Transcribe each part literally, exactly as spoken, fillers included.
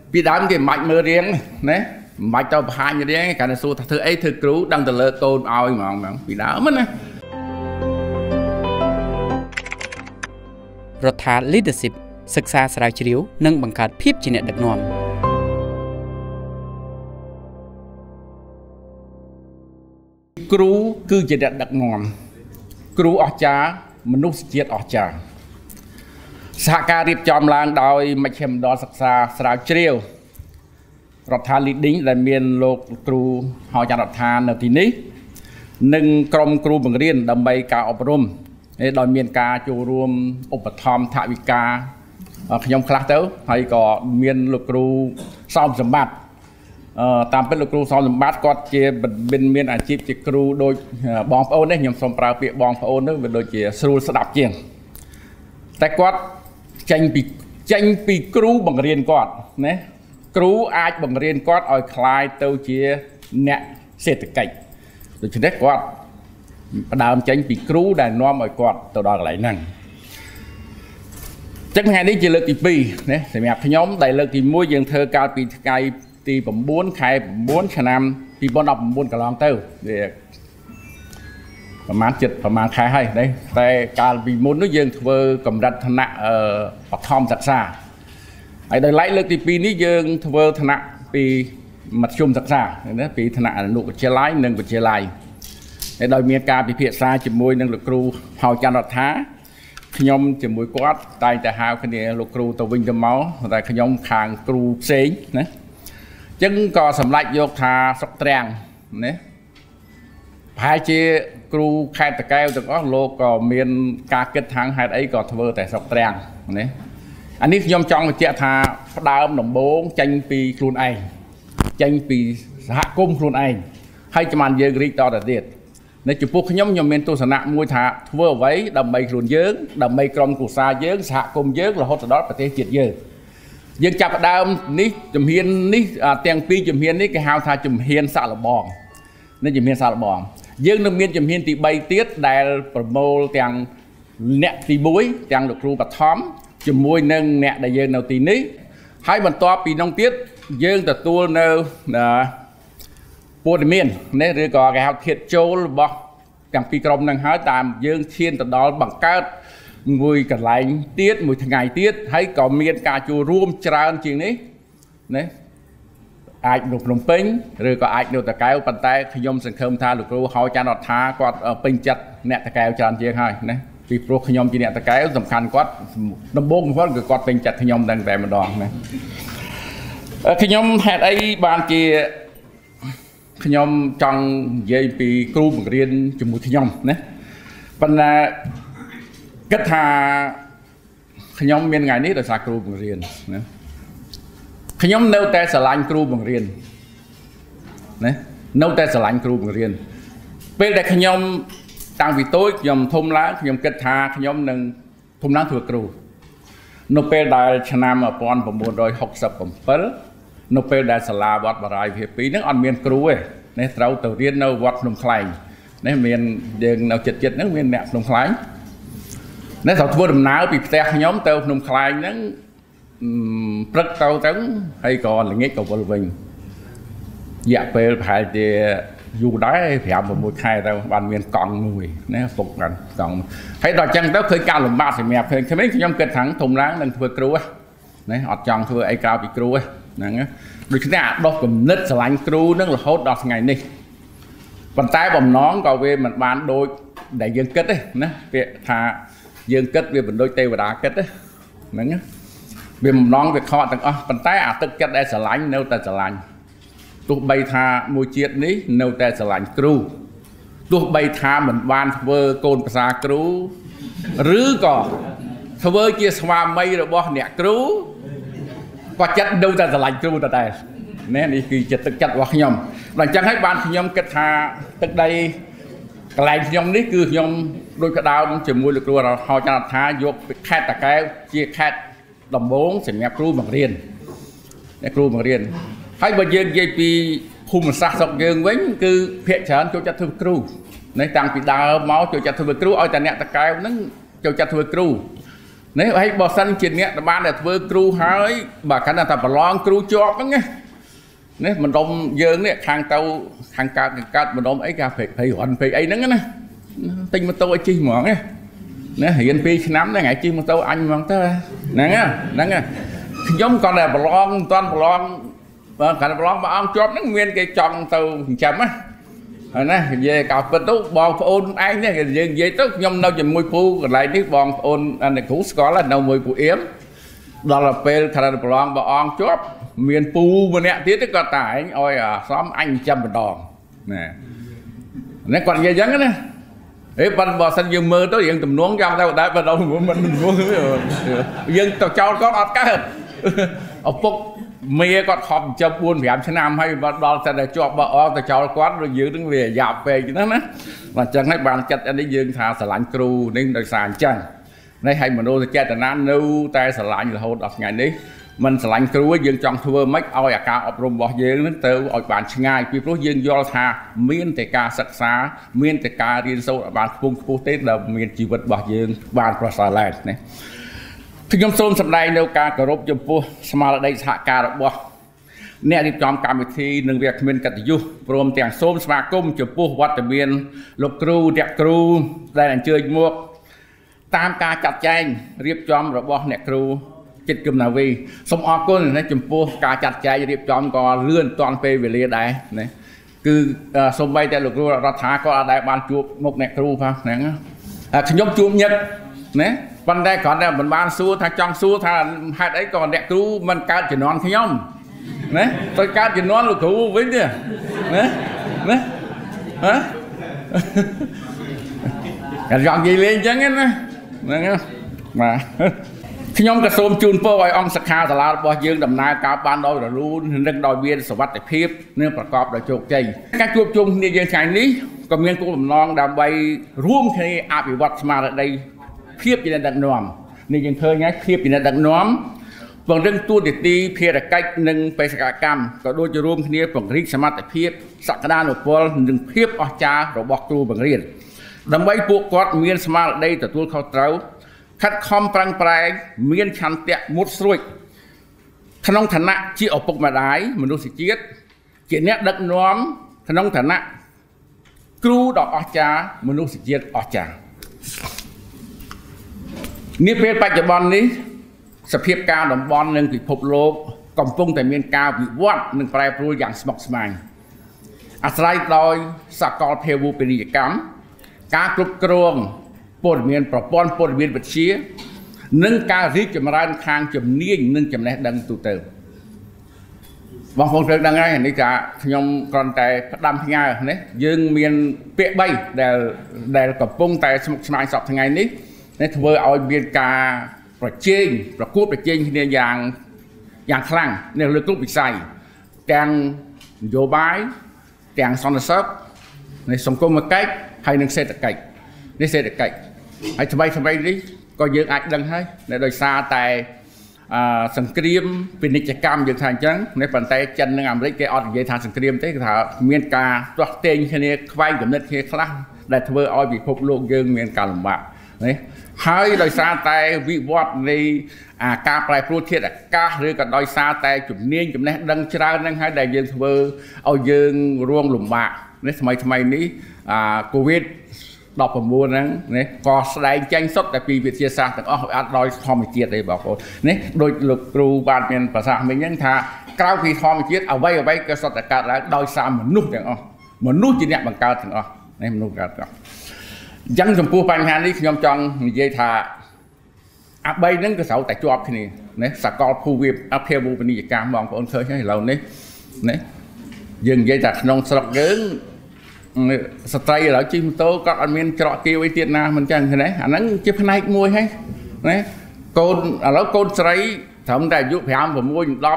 ពីដើមគេមិនបាច់មើលរៀងណាមិនបាច់ទៅបង្ហាញរៀងគាត់ទៅសួរថាធ្វើអីធ្វើគ្រូដឹងទៅលើកូនឲ្យហ្មងហ្មងពីដើមណារដ្ឋា leadership សិក្សាស្រាវជ្រាវនិងបង្កើតភាពជាអ្នកដឹកនាំគ្រូគឺជាអ្នកដឹកនាំគ្រូអស្ចារ្យមនុស្សជាតិអស្ចារ្យសហការរៀបចំឡើងដោយមជ្ឈមណ្ឌលសិក្សាស្រាវជ្រាវរដ្ឋា leading ដែលមានលោកគ្រូហៅចាន់រដ្ឋានៅទីនេះនិងក្រុមគ្រូបង្រៀនដើម្បីការអប់រំដោយមានការចូលរួមឧបត្ថម្ភថវិកាខ្ញុំខ្លះទៅហើយក៏មានលោកគ្រូសោមសម្បត្តិតាមពិតលោកគ្រូសោមសម្បត្តិគាត់ជាមានមានអាជីពជាគ្រូដូចបងប្អូននេះខ្ញុំសូមប្រើពាក្យបងប្អូននោះវាដូចជាស្រួលស្ដាប់ជាងតែគាត់ចេញពីចេញពីគ្រូបង្រៀនគាត់ណាគ្រូអាចបង្រៀនគាត់ឲ្យคล้ายទៅជាអ្នកសេដ្ឋកិច្ចដូច្នេះគាត់ផ្ដើមចេញពីគ្រូដែលនាំឲ្យគាត់ទៅដល់កន្លែងហ្នឹងចឹងថ្ងៃនេះជាលើកទីពីរណាសម្រាប់ខ្ញុំដែលលើកទីមួយយើងធ្វើកាលពីថ្ងៃទី9ខែ9ឆ្នាំពីរពាន់ដប់ប្រាំបួនកន្លងទៅវាប្រហែលចិត្តប្រហែលខែហើយណាតែកាលពីមុននោះយើងធ្វើកម្រិតឋានៈបឋមសិក្សាហើយដោយឡែកលើកទីពីរនេះយើងធ្វើឋានៈពីមធ្យមសិក្សាណាពីឋានៈអនុវិទ្យាល័យនិងវិទ្យាល័យហើយដោយមានការពិភាក្សាជាមួយនឹងលោកគ្រូហៅច័ន្ទរដ្ឋាខ្ញុំជាមួយគាត់តែងតែហៅគ្នាលោកគ្រូទៅវិញទៅមកតែខ្ញុំខាងគ្រូផ្សេងណាអញ្ចឹងក៏សម្ដេចយកថាស្រុកត្រាំងណាប្រហែលជាគ្រូខេត្តតាកែវទាំងអស់លោកក៏មានការគិតທາງហេតុអីក៏ធ្វើតែស្រុកត្រាំងណាអានេះខ្ញុំចង់បញ្ជាក់ថាផ្ដើមដំបូងចេញពីខ្លួនឯងចេញពីសហគមន៍ខ្លួនឯងហើយចាំយើងរីកតទៅទៀតនៅចំពោះខ្ញុំខ្ញុំមានទស្សនៈមួយថាធ្វើអ្វីដើម្បីខ្លួនយើងដើម្បីក្រុមគ្រួសារយើងសហគមន៍យើងរហូតដល់ប្រទេសជាតិយើងយើងចាប់ផ្ដើមនេះជំហាននេះទាំងពីរជំហាននេះគេហៅថាជំហានសាក់លបងនេះជំហានសាក់លបងយើងនឹងមានជំហានទី3ទៀតដែលប្រមូលទាំងអ្នកទីមួយទាំងលោកគ្រូបឋមជាមួយនឹងអ្នកដែលយើងនៅទីនេះហើយបន្ទាប់ពីនោះទៀតយើងទទួលនៅព័ត៌មាននេះឬក៏គេហៅធាតុចូលរបស់ទាំងពីរក្រុមនឹងហើយតាមយើងឈានទៅដល់បង្កើតមួយកន្លែងទៀតមួយថ្ងៃទៀតហើយក៏មានការចូលរួមច្រើនជាងនេះណាអាចនៅភ្នំពេញឬក៏អាចនៅតាកែវប៉ុន្តែខ្ញុំសង្ឃឹមថាលោកគ្រូហៅច័ន្ទរដ្ឋាគាត់ពេញចិត្តអ្នកតាកែវច្រើនជាងហើយណាពីព្រោះខ្ញុំជាអ្នកតាកែវសំខាន់គាត់ដំបូងគាត់គឺគាត់ពេញចិត្តខ្ញុំដឹងតែម្ដងណាខ្ញុំហេតុអីបានជាខ្ញុំចង់និយាយពីគ្រូបង្រៀនជាមួយខ្ញុំណាប៉ុន្តែគិតថាខ្ញុំមានថ្ងៃនេះដោយសារគ្រូបង្រៀនណាខ្ញុំនៅតែស្រឡាញ់គ្រូបង្រៀនណានៅតែស្រឡាញ់គ្រូបង្រៀនពេលដែលខ្ញុំតាំងពីតូចខ្ញុំធំឡើងខ្ញុំគិតថាខ្ញុំនឹងធំឡើងធ្វើគ្រូនៅពេលដែលឆ្នាំmột nghìn chín trăm sáu mươi bảyនៅពេលដែលសាលាវត្តបរាយវិហារពីរហ្នឹងអត់មានគ្រូទេនេះត្រូវទៅរៀននៅវត្តភ្នំខ្លែងនេះមានយើងនៅចិត្តចិត្តហ្នឹងមានអ្នកភ្នំខ្លែងនេះត្រូវធ្វើដំណើរពីផ្ទះខ្ញុំទៅភ្នំខ្លែងហ្នឹងព្រឹកទៅទៅហើយក៏ល្ងាចក៏វិលវិញរយៈពេលប្រហែលជាយូរដែរប្រាំ6ខែទៅបានមានកង់មួយណាពុកបានកង់ហើយដល់អញ្ចឹងទៅឃើញការលំបាកសម្រាប់ខ្ញុំខ្ញុំគិតថាធំឡើងនឹងធ្វើគ្រូណាអត់ចង់ធ្វើអីក្រៅពីគ្រូហ្នឹងដូច្នេះអាដោះគំនិតស្រឡាញ់គ្រូនឹងរហូតដល់ថ្ងៃនេះប៉ុន្តែបំណងក៏វាមិនបានដូចដែលយើងគិតទេណាពាក្យថាយើងគិតវាមិនដូចទេវតាគិតទេហ្នឹងវាបំណងវាខកទាំងអស់ប៉ុន្តែអាទឹកចិត្តដែលស្រឡាញ់នៅតែស្រឡាញ់ទោះបីថាមួយជាតិនេះនៅតែស្រឡាញ់គ្រូទោះបីថាមិនបានធ្វើកូនភាសាគ្រូឬក៏ធ្វើជាស្វាមីរបស់អ្នកគ្រូក៏ចិត្តនៅតែស្រឡាញ់គ្រូតតែនេះនេះគឺចិត្តទឹកចិត្តរបស់ខ្ញុំដល់អញ្ចឹងហើយបានខ្ញុំគិតថាទឹកដីកន្លែងខ្ញុំនេះគឺខ្ញុំដូចក្តោបជាមួយលោកគ្រូហៅច័ន្ទរដ្ឋាយកខេត្តតាកែវជាខេត្តដំបងសម្រាប់គ្រូបង្រៀនអ្នកគ្រូបង្រៀនហើយបើយើងនិយាយពីភូមិសាស្ត្រស្រុកយើងវិញគឺភាគច្រើនចូលចិត្តធ្វើគ្រូនេះតាំងពីដើមមកចូលចិត្តធ្វើគ្រូឲ្យតែអ្នកតាកែវហ្នឹងចូលចិត្តធ្វើគ្រូ nếu hay bỏ sân chuyện nhẹ ban để vừa kêu hái bà khả năng tập lon kêu chọp đó nghe nếu mình đông dương này hàng tàu hàng cát cát mình đông ấy cà phê phê hoàn phê ấy nắng nè tinh mình tàu ấy chi mỏng nghe nếu hiện phê nắm đấy ngày chi mình tàu anh mỏng tới nè nghe nè nghe giống con này lon toàn lon cả lon mà ông chọp nó nguyên cái tròn tàu chậm á nè về cà phê tú bòn ôn anh này về về tức nhom đâu chừng mùi phu còn lại tiếp bòn ôn anh này cũ có là đâu mùi phu yếm đó là phê thà là lon mà ông chọp miền pu mà nè tiếc có tải anh ơi à xóm anh chăm một đòn nè nó còn gì giống đó ấy ban bò xanh dương mơ tới hiện tầm nuông trong đâu đã bắt đầu mình mình muốn dân tàu châu có ọt cá hết ở phục mía có hòm cho buôn việt nam hay và đo sẽ để cho bò tàu châu quán rồi giữ đứng về dạp về chứ đó nè mà chẳng hay bàn chặt anh đi dương thà sờ lạnh cừu nên đời sàn chân đây hay mà đôi thì chết là nan nâu tay sờ lạnh là hôn đọc ngày đấy mình sẽ lạnh cừu dương trong thua mấy oi à ca ọp rôm bò dương đến từ oi bàn ngay vì pro dương do thà miên tề ca sắc xá miên tề ca riêng sâu ở bàn phung phú tết là miên chỉ vật bò dương bàn pro này thì nhóm xôn sầm đây nêu ca cờ rốt chấm pua mà ở đây hạ ca được bò nè đi trong cả một thi nâng việc miên cật du prom tiếng xôn mà cung chấm pua vật miên lục cừu đẹp cừu đây là chơi mua tam ca chặt chanh riệp trong rồi bò nè cừu chết cầm nào vì sông o côn này chấm pua cá chặt cháy điệp chọn có lươn toàn pe về lìa đây này cứ sông bay tại lục ru ra thả có đại ban chuột một nẹt ru phải nè nhóm chuột nhật nè ban đây còn đây mình ban xua thằng trong xua thằng hai đấy còn nẹt ru mình cá chỉ non khi nhóm nè tôi cá chỉ non lục ru với nhỉ nè nè hả dọn gì lên chứ nghe nè mà khi nhóm cái xôm chun po ai ông sắc hà là bao dương đầm nai cao ban đôi là luôn nâng đòi viên sầu vắt để phép nênประกอบដោយជោគជ័យការជួបជុំគ្នាយើងថ្ងៃនេះក៏មានគោលបំណងដើម្បីរួមគ្នាអភិវឌ្ឍស្មារតីភាពជាអ្នកដឹកនាំនេះយើងឃើញហើយភាពជាអ្នកដឹកនាំពង្រឹងទួនាទីភារកិច្ចនិងបេសកកម្មក៏ដូចជារួមគ្នាពង្រីកសមត្ថភាពសក្តានុពលនិងភាពអស្ចារ្យរបស់គ្រូបង្រៀនដើម្បីពួកគាត់មានស្មារតីទទួលខុសត្រូវខិតខំប្រឹងប្រែងមានឆន្ទៈមុតស្រួចក្នុងឋានៈជាឪពុកម្ដាយមនុស្សជាតិជាអ្នកដឹកនាំក្នុងឋានៈគ្រូដ៏អស្ចារ្យមនុស្សជាតិអស្ចារ្យនាពេលបច្ចុប្បន្ននេះសភាពការតំបន់និងពិភពលោកកំពុងតែមានការវិវត្តនិងប្រែប្រួលយ៉ាងស្មុគស្មាញអាស្រ័យដោយសកលភាវូបនីយកម្មការគ្រប់គ្រងព័ត៌មានប្រព័ន្ធព័ត៌មានវិទ្យានិងការរីកចម្រើនខាងជំនាញនិងចំណេះដឹងទូទៅបងប្អូនត្រូវដឹងហើយនេះថាខ្ញុំគ្រាន់តែផ្ដាំផ្ញើណាយើងមានពាក្យបីដែលដែលកំពុងតែស្មុគស្មាញសពថ្ងៃនេះនេះធ្វើឲ្យមានការប្រជែងប្រកួតប្រជែងគ្នាយ៉ាងយ៉ាងខ្លាំងនៅលើគ្រប់វិស័យទាំងនយោបាយទាំងសន្តិសុខនៃសង្គមគិច្ចហើយនិងសេដ្ឋកិច្ចនេះសេដ្ឋកិច្ចហើយថ្មីថ្មីនេះក៏យើងអាចដឹងហើយដែលដោយសារតែសង្គ្រាមពាណិជ្ជកម្មយើងថាអញ្ចឹងនេះប៉ុន្តែចិននិងអាមេរិកគេអត់និយាយថាសង្គ្រាមទេគេថាមានការទាស់ទែងគ្នាខ្វែងគំនិតគ្នាខ្លះដែលធ្វើឲ្យពិភពលោកយើងមានការលំបាកនេះហើយដោយសារតែវិវត្តនៃការប្រែប្រួលធាតុអាកាសឬក៏ដោយសារតែជំនាញចំណេះដឹងច្រើនហ្នឹងហើយដែលយើងធ្វើឲ្យយើងរងលំបាកនេះថ្មីថ្មីនេះកូវីដដប់ប្រាំបួនហ្នឹងនេះក៏ស្ដែងចេញសុទ្ធតែពីវិទ្យាសាស្ត្រទាំងអស់អត់ដោយធម្មជាតិទេបងប្អូននេះដូចលោកគ្រូបានមានប្រសាសន៍មិញហ្នឹងថាក្រៅពីធម្មជាតិអ្វីអ្វីក៏សុទ្ធតែកើតឡើងដោយសារមនុស្សទាំងអស់មនុស្សជាអ្នកបង្កើតទាំងអស់នេះមនុស្សកើតទាំងអស់អញ្ចឹងចំពោះបញ្ហានេះខ្ញុំចង់និយាយថាអាបីហ្នឹងក៏ត្រូវតែជាប់គ្នាណាសកលភូមិអភិវឌ្ឍនីយកម្មបងប្អូនឃើញហើយឥឡូវនេះណាយើងនិយាយថាក្នុងស្រុកយើងស្ត្រីឥឡូវជិះម៉ូតូគាត់អត់មានច្រកគៀវអីទៀតណាមិនចឹងទេអាហ្នឹងជាផ្នែកមួយហើយណាកូនឥឡូវកូនស្រីត្រឹមតែអាយុប្រាំ 6 10 6 7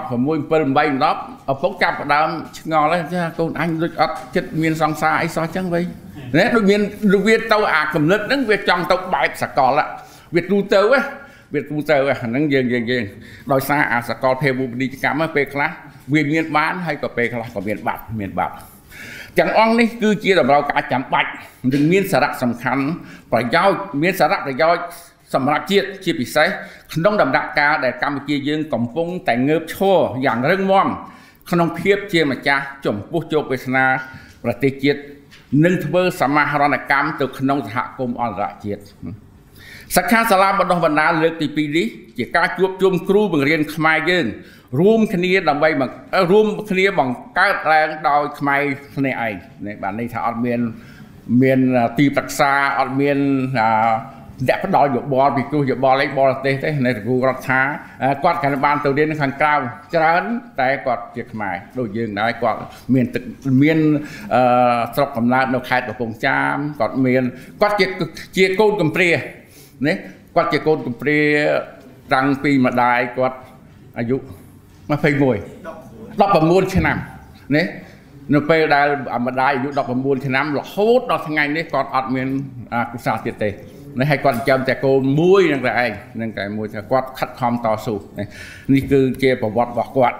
8 10ឪពុកចាប់ផ្ដើមឆ្ងល់ហ្នឹងចាកូនអញដូចអត់ចិត្តមានសង្សារអីសោះចឹងវិញណាដូចមានវាទៅអាកំណត់ហ្នឹងវាចង់ទៅបែបសកលវាទូទៅវាទូទៅហ្នឹងយើងយើងយើងដោយសារអាសកលភាវូបនីយកម្មពេលខ្លះវាមានបានហើយក៏ពេលខ្លះក៏មានបាត់មានបាត់ទាំងអង្គនេះគឺជាតម្រូវការចាំបាច់និងមានសារៈសំខាន់ប្រយោជន៍មានសារៈប្រយោជន៍สำหรับជាតិជាពិសេសក្នុងដំណាក់កាលដែលកម្ពុជាយើងកំពុងតែងើបឈរយ៉ាងរឹងមាំក្នុងភាពជាម្ចាស់ចំពោះជោគវាសនាប្រទេសជាតិនិងធ្វើសមាហរណកម្មទៅក្នុងសហគមន៍អន្តរជាតិសិក្ខាសាលាបណ្ដុះបណ្ដាលលើកទីពីរនេះជាការជួបជុំគ្រូបង្រៀនខ្មែរយើងរួមគ្នាដើម្បីរួមគ្នាបង្កើតឡើងដោយខ្មែរគ្នាឯងនេះបាទនេះថាអត់មានមានទីប្រឹក្សាអត់មានអ្នកផ្ដល់យោបល់ពីគ្រូយោបល់ឯងបរទេសទេនៅគ្រូរដ្ឋាគាត់កាន់បានទៅរៀនខាងក្រៅច្រើនតែគាត់ជាខ្មែរដូចយើងដែរគាត់មានទឹកមានស្រុកកំណើតនៅខេត្តកំពង់ចាមគាត់មានគាត់ជាជាកូនកំព្រានេះគាត់ជាកូនកំព្រាតាំងពីម្ដាយគាត់អាយុยี่สิบเอ็ด สิบเก้าឆ្នាំនេះនៅពេលដែលម្ដាយអាយុสิบเก้าឆ្នាំរហូតដល់ថ្ងៃនេះគាត់អត់មានគូសារទៀតទេនេះឲ្យគាត់ចាំតែកូនមួយនឹងតែឯងនឹងតែមួយថាគាត់ខិតខំតស៊ូនេះគឺជាប្រវត្តិរបស់គាត់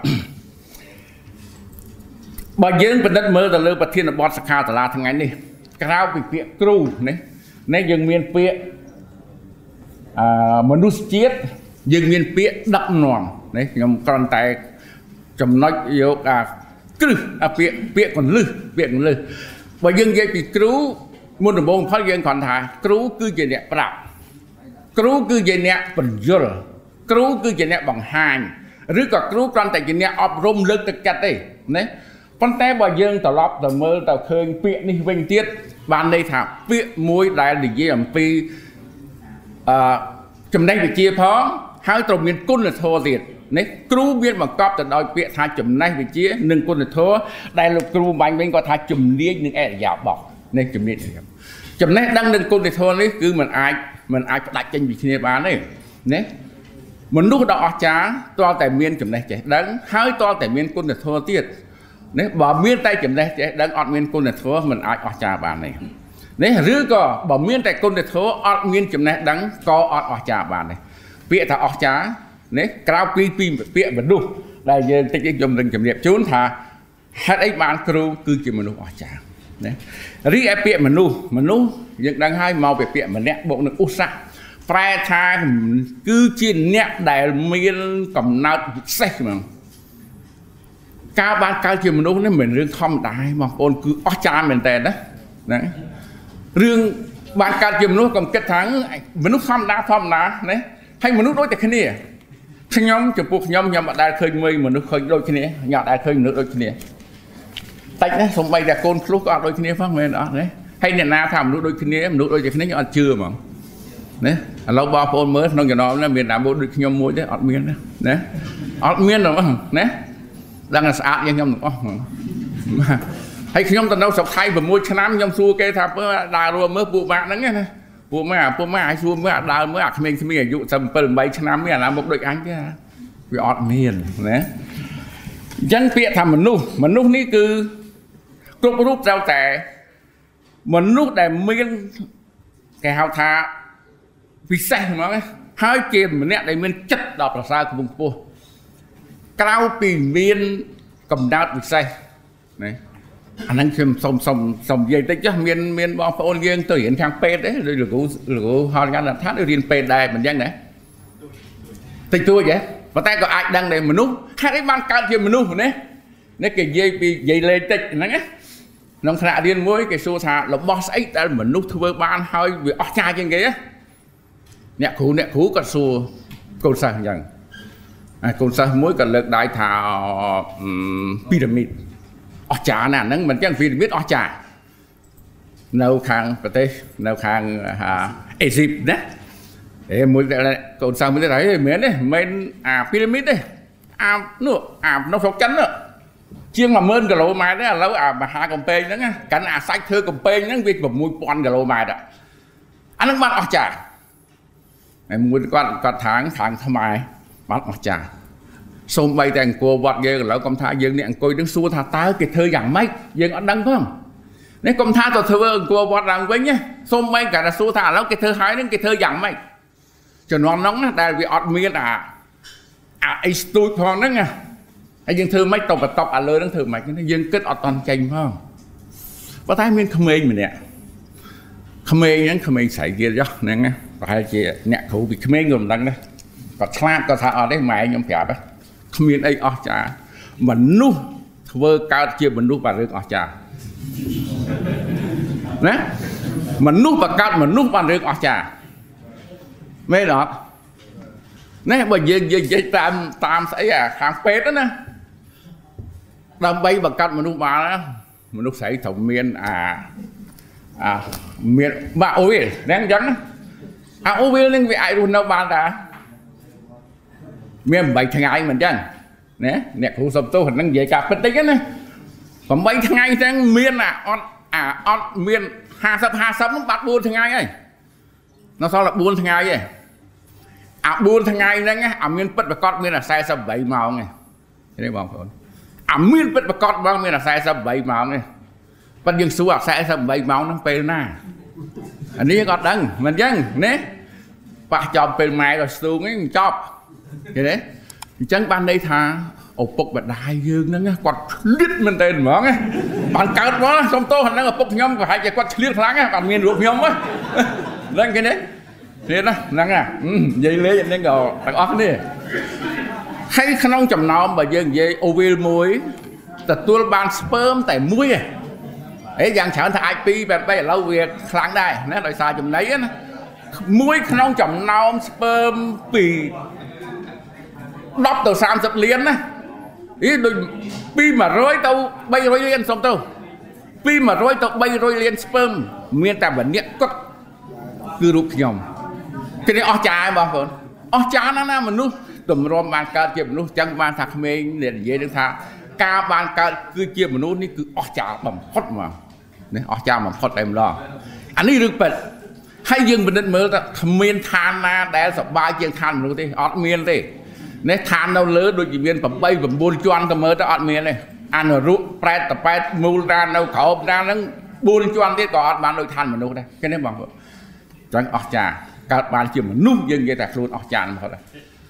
បើយើងពិនិត្យមើលទៅលើប្រធានបទសិក្ខាសាលាថ្ងៃនេះក្រៅពីពាក្យគ្រូនេះនេះយើងមានពាក្យអឺមនុស្សជាតិយើងមានពាក្យដឹកនាំនេះខ្ញុំគ្រាន់តែចំណុចយកអាគ្រឹះអាពាក្យពាក្យកលឹះពាក្យកលឹះបើយើងនិយាយពីគ្រូមុនដំបូងផលយើងគ្រាន់ថាគ្រូគឺជាអ្នកប្រាប់គ្រូគឺជាអ្នកបញ្យល់គ្រូគឺជាអ្នកបង្ហាញឬក៏គ្រូគ្រាន់តែជាអ្នកអប់រំលើកទឹកចិត្តទេណាប៉ុន្តែបើយើងត្រឡប់ទៅមើលទៅឃើញពាក្យនេះវិញទៀតបានន័យថាពាក្យមួយដែលនិយាយអំពីអឺចំណេះវិជ្ជាផងហើយត្រូវមានគុណធម៌ទៀតនេះគ្រូមានបង្កប់ទៅដោយពាក្យថាចំណេះវិជ្ជានិងគុណធម៌ដែលលោកគ្រូបាញ់វិញគាត់ថាជំនាញនិងអរិយាបថនេះជំនាញចំណេះដឹងនិងគុណធម៌នេះគឺมันអាចมันអាចផ្ដាច់ចេញពីគ្នាបានទេណាមនុស្សដ៏អស្ចារ្យតើតែមានចំណេះចេះដឹងហើយតើតែមានគុណធម៌ទៀតនេះបើមានតែចំណេះចេះដឹងអត់មានគុណធម៌มันអាចអស្ចារ្យបានទេនេះឬក៏បើមានតែគុណធម៌អត់មានចំណេះដឹងក៏អត់អស្ចារ្យបានដែរពាក្យថាអស្ចារ្យនេះក្រៅពីពីពាក្យមនុស្សដែលយើងតិចខ្ញុំនឹងជំរាបជូនថាហេតុអីបានគ្រូគឺជាមនុស្សអស្ចារ្យណារីឯពាក្យមនុស្សមនុស្សយើងដឹងហើយមកពីពាក្យម្នាក់បូកនឹងឧស្សៈប្រែថាគឺជាអ្នកដែលមានកំណើតពិសេសហ្មងការបានកើតជាមនុស្សនេះមិនមែនរឿងធម្មតាទេបងប្អូនគឺអស្ចារ្យមែនតើណាណារឿងបានកើតជាមនុស្សកុំគិតថាមនុស្សធម្មតាធម្មតាណាហើយមនុស្សដូចតែគ្នាខ្ញុំចំពោះខ្ញុំខ្ញុំអត់ដែលឃើញមើលមនុស្សឃើញដូចគ្នាខ្ញុំអត់ដែលឃើញមនុស្សដូចគ្នាតែណាសំបីតែកូនភ្លុះក៏អត់ដូចគ្នាផងមែនអត់ទេហើយអ្នកណាថាមនុស្សដូចគ្នាមនុស្សដូចតែគ្នាខ្ញុំអត់ជឿហ្មងណាឥឡូវបងប្អូនមើលក្នុងចំណោមនេះមានតែមួយដូចខ្ញុំមួយទេអត់មានណាអត់មានហ្មងណាដឹងតែស្អាតយ៉ាងខ្ញុំទាំងអស់ហ្មងហើយខ្ញុំទៅនៅស្រុកថៃ6ឆ្នាំខ្ញុំសួរគេថាមើលដើររួមមើលពួកម៉ាក់ហ្នឹងណាពួកម៉ាក់ពួកម៉ាក់ឲ្យសួរមើលដើរមើលអាក្មេងៗអាយុតែ7 8ឆ្នាំមានអាណាមុខដូចអញទេវាអត់មានណាអញ្ចឹងពាក្យថាមនុស្សមនុស្សនេះគឺគ្រប់រូបត្រូវតែមនុស្សដែលមានគេហៅថាពិសេសហ្មងហើយជាម្នាក់ដែលមានចិត្តដល់ប្រសើរខ្ពង់ខ្ពស់ក្រៅពីមានកំណើតពិសេសណាអាហ្នឹងខ្ញុំសុំសុំសុំនិយាយតិចចុះមានមានបងប្អូនយើងទៅរៀនខាងពេទ្យទេដូចលោកគ្រូលោកគ្រូហៅយ៉ាងណាថារៀនពេទ្យដែរមិនយ៉ាងណាតិចតួចហ៎ប៉ុន្តែក៏អាចដឹងដែរមនុស្សហេតុអីបានកើតជាមនុស្សម្នេះនេះគេនិយាយពីនិយាយលេងតិចហ្នឹងណាក្នុងថ្នាក់រៀនមួយគេសួរថារបស់ស្អីដែលមនុស្សធ្វើបានហើយវាអស្ចារ្យជាងគេអ្នកគ្រូអ្នកគ្រូក៏សួរកូនសិស្សអញ្ចឹងហើយកូនសិស្សមួយក៏លើកដៃថាពីរ៉ាមីតអស្ចារ្យណាស់ហ្នឹងមិនចឹងពីរ៉ាមីតអស្ចារ្យនៅខាងប្រទេសនៅខាងអេស៊ីបណាអេមួយកូនសិស្សមួយទៀតហើយមិនមែនទេមិនអាពីរ៉ាមីតទេអានោះអានៅស្រុកចិននោះជាង10000គីឡូម៉ែត្រទេឥឡូវអាមហាកំពែងហ្នឹងកាន់អាសាច់ធ្វើកំពែងហ្នឹងវា6ពាន់គីឡូម៉ែត្រអាហ្នឹងបានអស្ចារ្យហើយមួយគាត់គាត់ថាងខាងខ្មែរបានអស្ចារ្យសូម្បីតែអង្គរវត្តយើងឥឡូវកុំថាយើងនេះអង្គុយនឹងសួរថាតើគេធ្វើយ៉ាងម៉េចយើងអត់ដឹងផងនេះកុំថាទៅធ្វើអង្គរវត្តឡើងវិញសូម្បីតែសួរថាឥឡូវគេធ្វើហើយនឹងគេធ្វើយ៉ាងម៉េចជំនាន់ហ្នឹងណាដែលវាអត់មានអាអាអីស្ទូចផងហ្នឹងណាហើយយើងធ្វើម៉េចទៅបន្ទប់អាលើហ្នឹងធ្វើម៉េចយើងគិតអត់តន់ចេញផងប៉ុន្តែមានក្មេងម្នាក់ក្មេងហ្នឹងក្មេងស្រីទៀតចុះហ្នឹងណា phải chị nẹt thủ bị khmer người đăng đấy còn slap có thà ở đấy mày nhóm phèo đấy không miền ấy ở cha mình nu vơ cao chia mình nu và rừng ở cha nè mình nu và cao mình nu và rừng ở cha mấy đó nè bởi vì vì vì tam tam sẽ à hàng pet đó nè đâm bay và cao mình nu bà đó mình nu sẽ thầu miền à à miền bà ôi đang dẫn à ôi biết nên vì ai luôn đâu bà ta miền bảy thằng ai mình chân nè nè khu sập tôi hình năng về cả phân tích á nè còn mấy thằng ai đang miền à on à on miền hà sập hà sập nó bắt buôn thằng ai ấy nó sao là buôn thằng ai vậy à buôn thằng ai đó nghe à miền bật và con miền là sai sập bảy màu này thế đấy bọn con à miền bật và con bao miền là sai sập bảy màu này bắt dân số à sai sập bảy màu nó pe na anh đi còn đăng mình dân nè bà chọn pe mày rồi xuống ấy chọn cái đấy chẳng ban đây thà ổ bốc và đại dương nó nghe quạt lít mình tên mở nghe bạn cao đó xong tôi hình nó bốc nhom và hai cái quạt liên láng á bạn miền ruột nhom á lên cái đấy thế đó năng à dây lê nên gò thằng óc đi hay khăn ông chầm nào mà dương dây ovil muốiแต่ตัวบานสเปิร์มแต่มุ้ยไอ้ยังฉันถ้าไอพีแบบไปเราเวียครั้งได้นะโดยสารจำไหนนะมุ้ยขนมจำนาวสเปิร์มปีđắp từ sam sập liền á ý đôi pi mà rối tao bay rối liền xong tao pi mà rối tao bay rối liền sperm miền tây vẫn nhẹ cất cứ rụp nhom cái này ở trà bao phần ở trà nó na mình nuốt tụm rom bàn cờ chìm nuốt chẳng bàn thạc mình để dễ được tha ca bàn cờ cứ chìm mình nuốt ní cứ ở trà bằng hot mà này ở trà bằng hot em lo anh đi được bật hay dừng mình định mơ ta miền than na để sập ba chiên than mình nuốt đi ở miền đi nè than đâu lứa đôi chỉ viên phẩm bay phẩm buôn choan tao mới tao ăn miếng này ăn ở rút pet tập pet mua ra đâu khẩu ra nó buôn choan thế còn bán đôi than mà đâu đây cái này bằng chẳng ở trà các bạn chỉ mà nung dừng vậy tại luôn ở trà mà thôi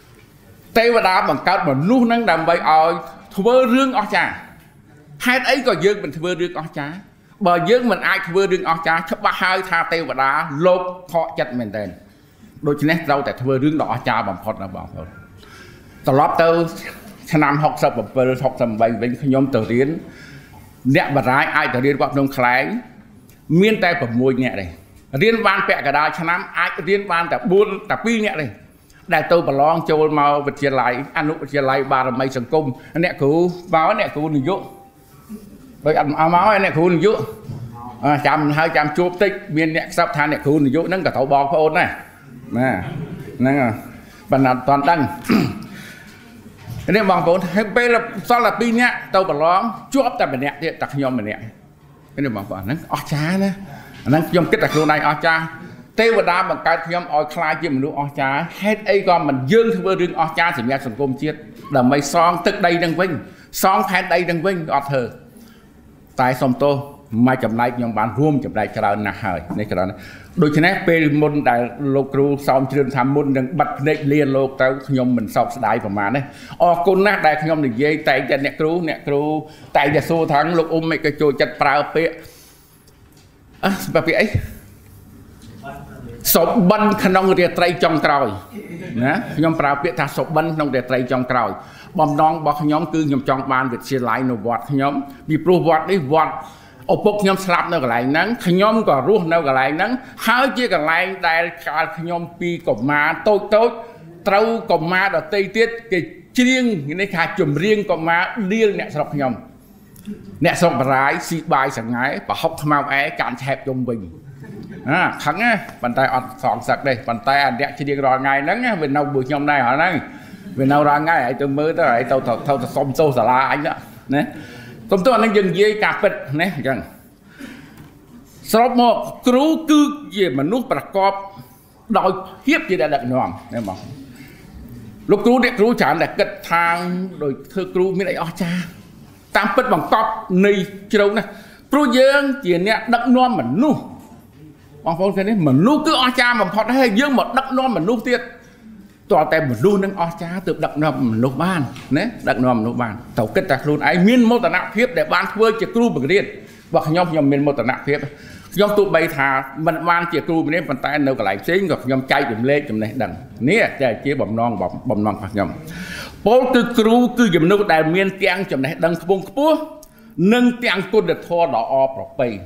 tây và đá bằng các mà nung năng đầm bay ở thưa rương ở trà hai ấy còn dương mình thưa rương ở trà bờ dương mình ai thưa rương ở trà chấp ba hai tha tây và đá lột họ chặt mình tên đôi chỉ nét rau tại thưa rương đỏ trà bằng phật là bằng thôiตลอดเตอร์ชนะหกสิบแบบเปิดหกสิบใบเป็นขยมเตอร์เรียนเนี่ยบรรยายไอเตอร์เรียนว่าน้องคล้ายเมียนแต่แบบมวยเนี่ยเลยเรียนวานแปะกระดาษชนะไอเรียนวานแต่บุญแต่ปีเนี่ยเลยได้ตัวบอลลองโจลมาวิทยาลัยอนุวิทยาลัยบารมีสังคมอันเนี้ยคือมาอันเนี้ยคือหนึ่งยุโดยอันเอามาอันเนี้ยคือหนึ่งยุจำให้จำจูบติ๊กเมียนเนี่ยซับทานเนี่ยคือหนึ่งยุนั่นกับตัวบอลพระโอนน่ะนะนั่นอ่ะบรรดาตอนตั้งเนี่ยบางคนให้ไปละซ้อนละปีเนี้ยเตาบอลล้อมจ๊อบแต่แบบเนี้ยที่ตักยอมแบบเนี้ยcái nàyบางคนนั้นอจ้านะนั้นยอมคิดแต่ครูนายอจ้าเทวดาบางการยอมอคลายจิ้มมันดูอจ้าให้ไอ้ก้อนมันยื่นคือเรื่องอจ้าสิ่งนี้สังคมเชียดแต่ไม่ซองตึกใดดังวิ่งซองแผ่นใดดังวิ่งอเธอตายสมโตมาจำได้ยอมบานร่วมจำได้กระดานหนักหายในกระดานโดยเฉพาะเป็นมนแต่โลกรูซ้อมเชิญทำมนดังบัดเนเลียนโลกแต่ขยมมันสอบสลายประมาณนี้ออกคนนักได้ขยมหนึ่งเย่แต่จะเนี่ยครูเนี่ยครูแต่จะสู้ทั้งโลกอุ้มไม่กระโจจัดปลาเปะอ่ะแบบไอ้ศพบันขนองเรียไตรจงกรอยนะขยมปลาเปะถ้าศพบันขนองเรียไตรจงกรอยบอมน้องบอกขยมคือขยมจองบานเวทเชียร์ไลน์โนวอดขยมมีปลูวอดได้วอดโอปกขยมสลับในกระไรนั้นขยมก็รู้ในกระไรนั้นหาเจียกระไรได้การขยมปีกบมาโต๊ะโต๊ะเต้ากบมาดอกเตยเตี้ยกิเชียงในขาจุ่มเรียงกบมาเรียงเนี่ยสลับขยมเนี่ยสลับร้ายสีใบสังไงปะฮอกทำเอาแอการแทบจมบิงอ่าครั้งนี้ปันไตอดสองสักเลยปันไตอันเดียเชียงรอไงนั้นเนี่ยเป็นเอาบุญยมได้หรอนั่งเป็นเอารอไงไอ้ตัวมือตัวไอ้ตัวเท่าตัวส้มโซ่สลาไอ้เนี่ยนะส้มโซ่นั่งยืนยี่กาเป็ดเนี่ยจังสรุปหมดครูคือเยี่ยมนุษย์ประกอบโดยเทียบที่ได้ดักนองเนี่ยมั้งลูกครูเด็กครูฉันแต่กระทางโดยเธอครูไม่ได้อจ้าตามเป็ดบังกอบในเจ้านะครูเยอะเจียนเนี่ยดักนองเหมือนนู้บางคนแค่นี้เหมือนนู้คืออจ้ามันพอได้เยอะหมดดักนองเหมือนนู้เตี้ยตัวแต่เหมือนนู้นั่งอจ้าตืบดักนองเหมือนนู้บ้านเนี่ยดักนองเหมือนนู้บ้านเต่าเกิดแต่ครูไอ้มีนโมตนาเพียบแต่บ้านเพื่อจะครูบังเรียนว่าขยมขยมเป็นโมตนาเพียบ nhóm tụ bay thà mình mang chia cừu mình bàn tay nấu cả lại xí ngọc nhóm chay dùm lê dùm này đằng nè chơi chia bầm non bầm bầm non phạt nhóm bố cứ cừu cứ dùm nấu đại miên tiang dùm này đằng khung khua nâng tiang côn được thua đỏ o bọc bay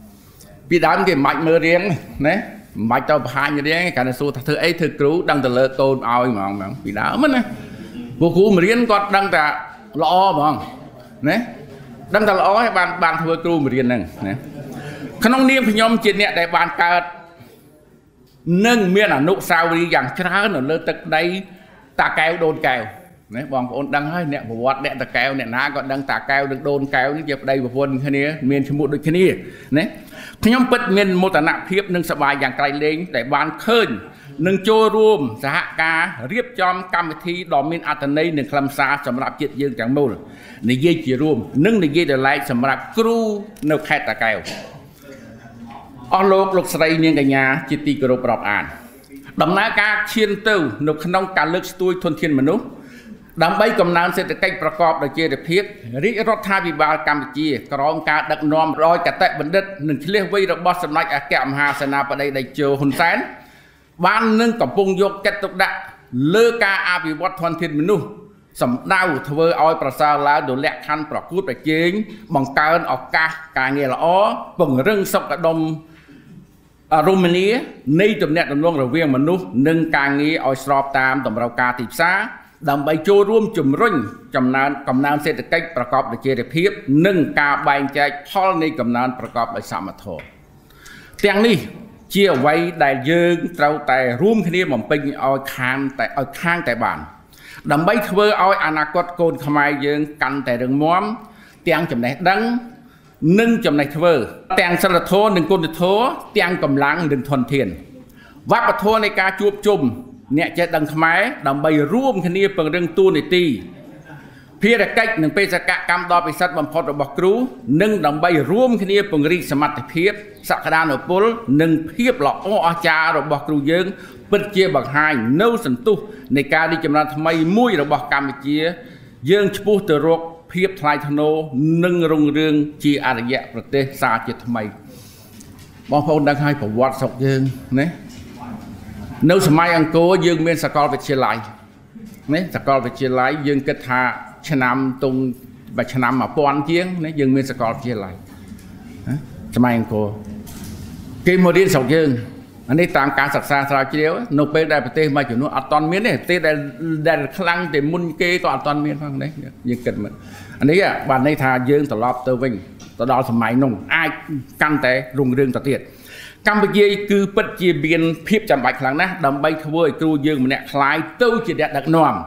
vì đám cái mạch mơ riêng nè mạch tao hai như thế cái này số thứ ấy thứ cừu đằng từ lơ tôn ao mà mà vì đá mất nè vô cú mà riêng con đằng ta lo mà nè đằng ta lo hay bàn bàn thưa cừu mà riêng nè nèขนมเนียมพยมจีนเนี่ยได้บานเกิดนึ่งเมียนอนุสาวรีย์อย่างช้าหน่อยเลยตึกได้ตาแก้วโดนแก้วเนี่ยบางคนดังให้เนี่ยบอกว่าเนี่ยตาแก้วเนี่ยน้าก็ดังตาแก้วดึงโดนแก้วนี่เจ็บได้บางคนแค่นี้เมียนชมุดด้วยแค่นี้เนี่ยพยมปิดเมียนโมตนะเพียบนึ่งสบายอย่างไกลเล้งแต่บานเคินนึ่งโจรวมสหการเรียบจอมกรรมวิธีดอมินอัตเนยหนึ่งคำสาสำหรับจิตยืนจังมูลในเยี่ยรวมนึ่งในเยี่ยเดลัยสำหรับครูในแค่ตาแก้วอโลกโลกสไลเนียงกัญญาจิตติกรบปรอบอ่านดำนาการเชียนเต้านกขนมการเลือกสตุยทนเทียนมนุษย์ดำใบกำนานเศรษฐกิจประกอบโดยเจริญเพียรริรัฐาวิบาลกรรมจีกรองการดักนอมรอยกระแตะบันเดตหนึ่งเลี้ยงไว้ระบอบสมัยอาแกมหาสนาประเดี๋ยวได้เจอหุ่นแสนบ้านหนึ่งกับปงยกแกตุกดะเลือกการอาภิวัตทนเทียนมนุษย์สำดาวเทวออยประสาแล้วโดยแหลกคันประกูดไปเจงบังการออกกาการเงละอ้อปุ่งเรื่องสกกระดมอารมณ์นี้ในตัวเนี้ยดำรงระเวียงมนุษย์หนึ่งการงี้เอาสอบตามตำราการติดซาดำใบโจร่วมจุ่มรุ่งจำนานกำนานเศรษฐกิจประกอบด้วยเจริญเพียบหนึ่งการแบ่งใจพ่อในกำนานประกอบด้วยสามัคคีเตียงนี้เชี่ยวไว้ได้ยืงเราแต่ร่วมคดีหม่อมเป็นเอาข้างแต่เอาข้างแต่บานดำใบเทวเอาอนาคตโกนขมายยืงกันแต่เรื่องม้อมเตียงจำแนกดังนึ่งจำในเทวแตงสลัดโทหนึ่งกุลโทแตงกำลังหนึ่งทนเทียนวัดปะโทในการจูบจุ่มเนี่ยจะดังขมายดำใบร่วมคณีเปิงเรื่องตู้ในตีเพียรกัดหนึ่งเป็นสกกรรมดอไปสัตว์บำพดระบบครูหนึ่งดำใบร่วมคณีเปิงริสมัติเพียบสักดานอปุลหนึ่งเพียบหลอกอ้ออาจารย์ระบบครูยืงเป็นเจียบักไฮเนื้อสันตุในการที่จำนวนทำไมมุ้ยระบบกรรมเจียยืงชูเตอรกเพียบทลายธโนนึ่งรงเรืองจีอารยะประเทศซาจิตทำไมบางคนดังให้ผมวัดศกยืงเนี่ยในสมัยอังกฤษยืงเมียนสกอลไปเชียร์ไลเนี่ยสกอลไปเชียร์ไลยืงกระทาชนำตรงไปชนำมาปอนเจียงเนี่ยยืงเมียนสกอลไปเชียร์ไลสมัยอังกฤษเกมโมเดลศกยืงอันนี้ตามการศึกษาสาวเชียวโนเปลได้ประเทศมาจุดนู้นอัตตอนเมียนเนี่ยเตได้ได้คลังแต่มุนเกย์ก็อัตตอนเมียนฟังเนี่ยยังเกิดมันอันนี้อ่ะวันในทายืงตลอดเตอร์วิ่งตลอดสมัยนุ่งไอ้กันแต่รุ่งเรืองต่อเตียดกัมพูชีคือปัจจัยเบียนเพียบจำใบครั้งนะดำใบขบวยครูยืงมันเนี่ยคล้ายตู้จีเด็ดดักนอม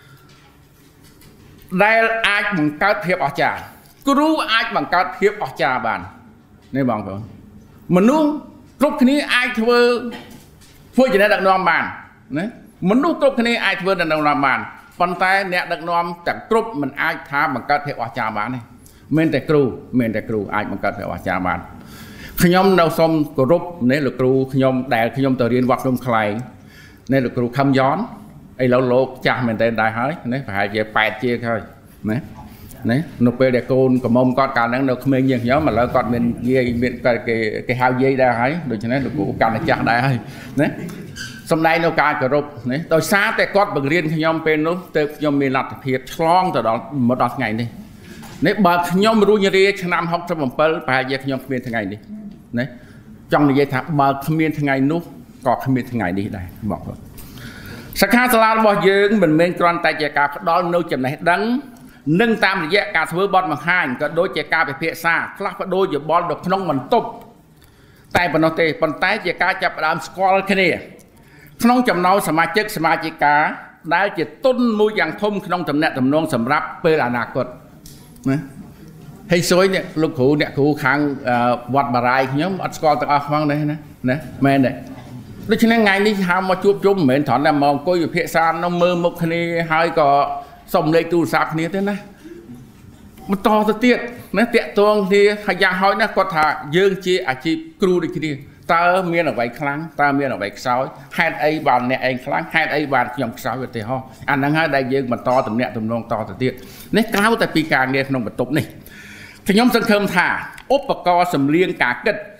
ได้ไอ้บังคับเพียบออกจากครูไอ้บังคับเพียบออกจากบ้านในบางคนมนุษย์กรุ๊ปนี้ไอ้เทวพูดจีเด็ดดักนอมบ้านนะมนุษย์กรุ๊ปนี้ไอ้เทวดักนอมบ้านปันแต่เนี่ยดักนอมจากกรุ๊ปมันไอ้ท้าบังคับเพียบออกจากบ้านนี่เมนแต่ครูเมนแต่ครูไอ้บังคับเพียบออกจากบ้านขยมเราสมกรุบเนี่ยหรือครูขยมแต่ขยมตัวเรียนวัดลงใครเนี่ยหรือครูคำย้อนไอ้เราโลกจ่าเหมือนแต่ได้หายเนี่ยphải vềแปดchia thôiเนี่ยเนี่ยนกเปรย์เด็กโกนกับมอมกอดการนั้นเราไม่ยังย้อนมาแล้วกอดเป็นเยี่ยเป็นcái cái cái hao dâyได้หายโดยฉะนั้นหรือครูการจ่าได้หายเนี่ยสมัยเราการกรุบเนี่ยโดยซาแต่กอดบังเรียนขยมเป็นนู้เติบขยมมีหลักเพียรคล้องแต่ดอกหมดดอกไงนี่เนี่ยบางขยมรู้ยังเรียชนำห้องสมบัติไปเยี่ยขยมเป็นทั้งไงนี่เนี่ยจังเลยถามมาขมิ้นทั้งไงนุ๊กก็ขมิ้นทั้งไงดีได้บอกเลยสักข้าสลาบอกยืงเหมือนเมนกรอนแต่เจ้าการดอนนู้จำไหนดังนึ่งตามระยะการซื้อบอลมาให้ก็โดยเจ้าการไปเพียซ่าคลาดโดยอย่าบอลดอกน้องมันตบแต่ปนเตปนแต่เจ้าการจับดามสกอลแค่นี้น้องจำเนาสมาชิกสมาชิกาได้จะต้นมืออย่างทุ่มน้องจำแนกจำนองสำรับเปิดอนาคตนะให้สวยเนี่ยลูกขู่เนี่ยขู่ขังวัดบารายเนี้ยอัดสกอลตะอฟังได้นะนะแม่เนี่ยแล้วฉะนั้นไงนี่ทำมาจุบจุ่มเหมือนถอนน้ำมองก็อยู่เพียซานน้ำมือมุกคณีหายก็ส่งเลยตูสักนี้ด้วยนะมันต่อตะเตียดนะเตะตัวที่ขยันหอยนะก็ถ่ายืงจีอาชีพครูได้ทีเดียวตาเมียนเอาไว้ครั้งตาเมียนเอาไว้สาวให้ไอ้บานเนี่ยเองครั้งให้ไอ้บานยองสาวอยู่ที่ห้องอันนั้นให้ได้ยืงมันต่อตรงเนี้ยตรงนองต่อตะเตียดนี่ก้าวแต่ปีกลางเนี่ยน้องบรรทุกนี่ขยมสังคมถ่าอุปกรณ์สำเรียงกาเกิด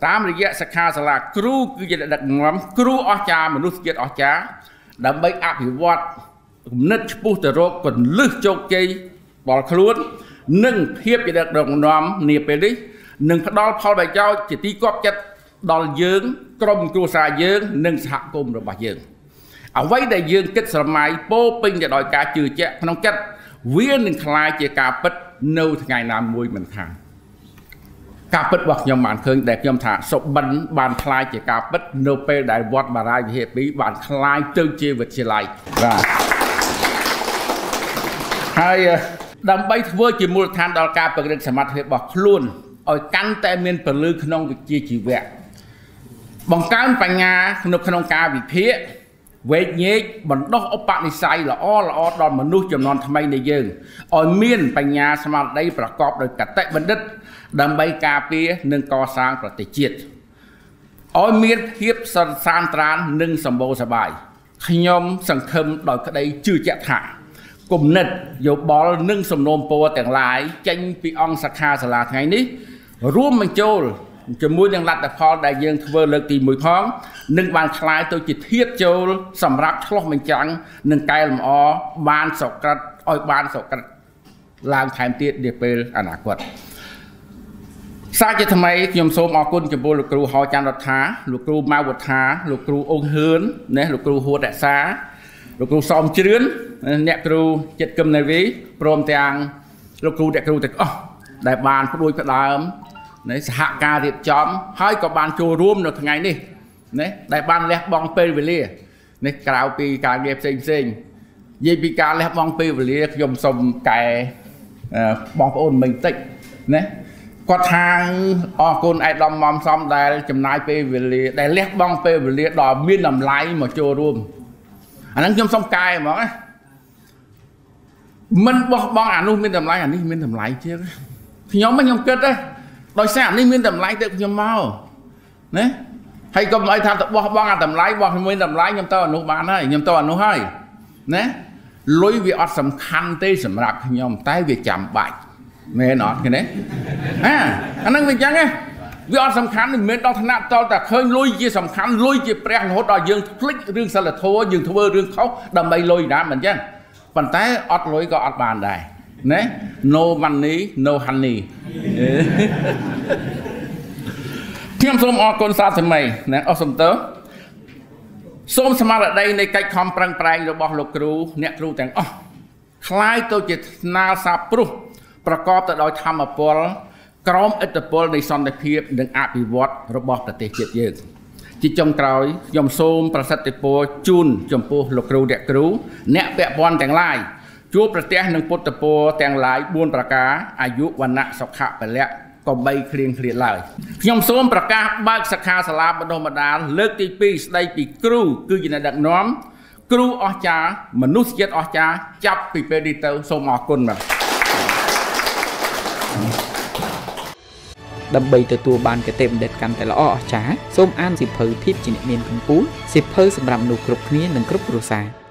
តាមរយៈសិក្ខាសាលាគ្រូគឺជាដឹកនាំគ្រូអស្ចារ្យមនុស្សជាតិអស្ចារ្យដើម្បីអភិវឌ្ឍគំនិតឆ្ពោះទៅរកកលឹះជោគជ័យដល់ខ្លួននិងភាពជាដឹកនាំនាពេលនេះនឹងផ្ដល់ផលប្រយោជន៍ជាទីគាប់ចិត្តដល់យើងក្រុមគ្រួសារយើងនិងសហគមន៍របស់យើងអ្វីដែលយើងគិតស្រមៃពោពេញទៅដោយការជឿជាក់ក្នុងចិត្តវានឹងคล้ายជាការពិតនៅថ្ងៃណាមួយមិនខានការពិតរបស់ខ្ញុំបានឃើញដែលខ្ញុំថាសុបិនបានคล้ายជាការពិតនៅពេលដែលវត្តបារាយវិហារពីរបានคล้ายទៅជាវិទ្យាល័យបាទហើយដើម្បីធ្វើជាមូលដ្ឋានដល់ការពង្រឹងសមត្ថភាពរបស់ខ្លួនឲ្យកាន់តែមានពលឺក្នុងវិជ្ជាជីវៈបង្កើនបញ្ញានៅក្នុងការវិភាគវេកញែកបណ្ដុះឧបនិស្ស័យល្អល្អដល់មនុស្សចំនួនថ្មីនៃយើងឲ្យមានបញ្ញាស្មារតីប្រកបដោយកតេបណ្ឌិតដើម្បីការពារនិងកសាងប្រទេសជាតិឲ្យមានភាពសន្សានត្រាននិងសម្បូរសប្បាយខ្ញុំសង្ឃឹមដោយក្តីជឿជាក់ថាគំនិតយោបល់និងសំណូមពរទាំងឡាយចេញពីអង្គសិក្ខាសាលាថ្ងៃនេះរួមបញ្ចូលជាមួយនឹងលទ្ធផលដែលយើងធ្វើលើកទីមួយផងនឹងបានคล้ายទៅជាធាតុចូលសម្រាប់ឆ្លោះបញ្ចាំងនិងកែលម្អបានសក្តិឲ្យបានសក្តិឡើងថែមទៀតនាពេលអនាគតសាជាថ្មីខ្ញុំសូមអរគុណចំពោះលោកគ្រូហោច័ន្ទរដ្ឋាលោកគ្រូម៉ៅវុធាលោកគ្រូអ៊ុងហឿនណាលោកគ្រូហួតរក្សាលោកគ្រូសំជ្រឿនអ្នកគ្រូចិត្តគឹមនាវីព្រមទាំងលោកគ្រូអ្នកគ្រូទាំងអស់ដែលបានផ្ដួចផ្ដើមនៃសហការរៀបចំហើយក៏បានចូលរួមនៅថ្ងៃនេះណាដែលបានលះបង់ពេលវេលានេះក្រៅពីការងារផ្សេងផ្សេងនិយាយពីការលះបង់ពេលវេលាខ្ញុំសូមកែបងប្អូនមិញតិចណាគាត់ថាអរគុណឯកឧត្តមមុំសំដែលចំណាយពេលវេលាដែលលះបង់ពេលវេលាដ៏មានតម្លៃមកចូលរួមអាហ្នឹងខ្ញុំសូមកែហ្មងណាមិនបោះបង់អានោះមានតម្លៃអានេះមានតម្លៃជាងខ្ញុំខ្ញុំគិតទេដោយសារអានេះមានតម្លៃទៅខ្ញុំមកណាហើយកុំឲ្យថាទៅបោះបង់អាតម្លៃបោះមានតម្លៃខ្ញុំទៅអានោះបានហើយខ្ញុំទៅអានោះហើយណាលុយវាអត់សំខាន់ទេសម្រាប់ខ្ញុំតែវាចាំបាច់មែនអត់ឃើញទេអាអាហ្នឹងវាអញ្ចឹងណាវាអត់សំខាន់មិនមែនដល់ថ្នាក់តតែឃើញលុយជាសំខាន់លុយជាព្រះរហូតដល់យើងភ្លេចរឿងសិលធម៌យើងធ្វើរឿងខុសដើម្បីលុយណាមិនអញ្ចឹងប៉ុន្តែអត់លុយក៏អត់បានដែរណា no money no honey ខ្ញុំសូមអរគុណសាថ្មីណាអស់សំទោសសូមស្មារតីនៃកិច្ចខំប្រឹងប្រែងរបស់លោកគ្រូអ្នកគ្រូទាំងអស់คล้ายទៅជាស្នាលសាព្រោះប្រកបទៅដោយធម្មពលក្រមឥទ្ធិពលនៃសន្តិភាពនិងអភិវឌ្ឍរបស់ប្រទេសជាតិយើងជាចុងក្រោយខ្ញុំសូមប្រសិទ្ធពរជូនចំពោះលោកគ្រូអ្នកគ្រូអ្នកពាក់ព័ន្ធទាំងឡាយជួបប្រទះនឹងពុទ្ធពរទាំងឡាយបួនប្រការអាយុវណ្ណៈសុខៈពលៈកុំបីឃ្លៀងឃ្លាតឡើយខ្ញុំសូមប្រកាសបើកសិក្ខាសាលាបណ្ដុះបណ្ដាលលើកទីពីរស្ដីពីគ្រូគឺជាអ្នកដឹកនាំគ្រូអស្ចារ្យមនុស្សជាតិអស្ចារ្យចាប់ពីពេលនេះទៅសូមអរគុណបាទដើម្បីទទួលបានគតិបណ្ឌិតកាន់តែល្អអស្ចារ្យសូមអានសៀវភៅភាពជាអ្នកមានកម្ពុជាសៀវភៅសម្រាប់មនុស្សគ្រប់គ្នានិងគ្រប់គ្រួសារ